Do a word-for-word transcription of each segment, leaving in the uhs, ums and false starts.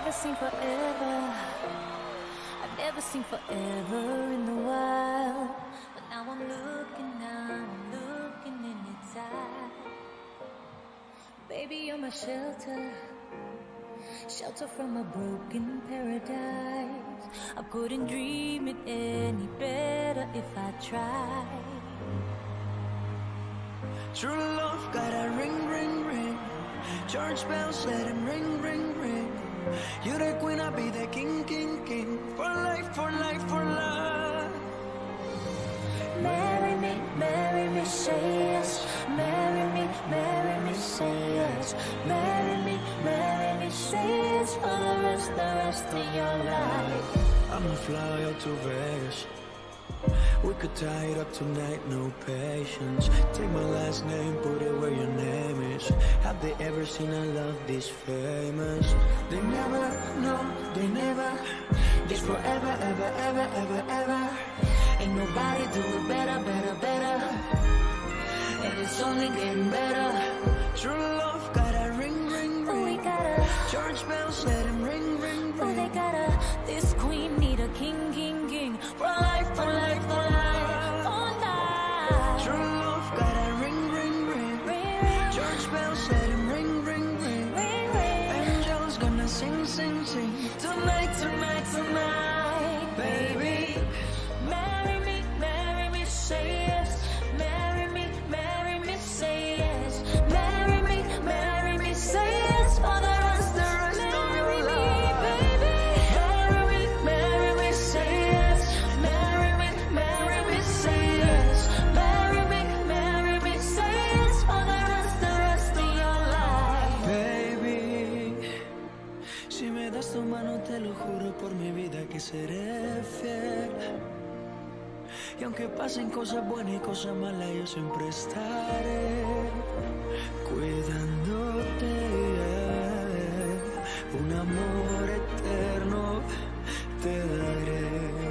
never seen forever. I've never seen forever in the wild. But now I'm looking, now I'm looking in its eyes. Baby, you're my shelter, shelter from a broken paradise. I couldn't dream it any better if I tried. True love got a ring, ring, ring. Church bells let him ring, ring, ring. You're the queen, I'll be the king, king, king. For life, for life, for life. Marry me, marry me, say yes. Marry me, marry me, say yes. Marry me, marry me, say yes. For the rest, the rest of your life. I'ma fly out to Vegas. We could tie it up tonight, no patience. Take my last name, put it where your name is. Have they ever seen a love this famous? They never, no, they never. This forever, ever, ever, ever, ever. Ain't nobody do it better, better, better. And it's only getting better. True love got a ring, ring, ring. Oh, we gotta. Church bells let him ring, ring, ring. Oh, they gotta. This queen need a king, king, king. For life, for life, for life, for life. True love got a ring, ring, ring. Ring, ring. Church bells let him ring, ring, ring. Ring, ring. Angels gonna sing, sing, sing. Tonight, tonight, tonight, baby. Marry me, marry me, say yes. Marry me, marry me, say yes. Marry me, marry me, say yes. For the rest, the rest of your life, baby. Marry me, marry me, say yes. Marry me, marry me, say yes. Marry me, marry me, say yes. For the rest, the rest of your life. Baby, si me das tu mano te lo juro por mi vida que seré fiel. Y aunque pasen cosas buenas y cosas malas, yo siempre estaré cuidándote. Un amor eterno te daré.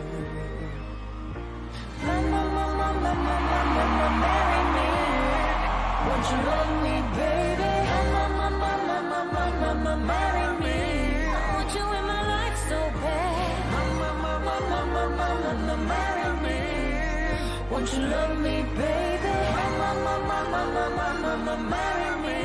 Mama, mama, mama, mama, mama, marry me. Won't you love me, baby? Mama, mama, mama, mama, mama, marry me. I want you in my life so bad. Mama, mama, mama, mama, mama, marry me. Won't you love me, baby? Mama, mama, mama, mama, mama, marry me.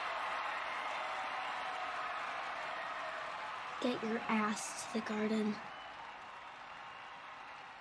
Get your ass to the garden.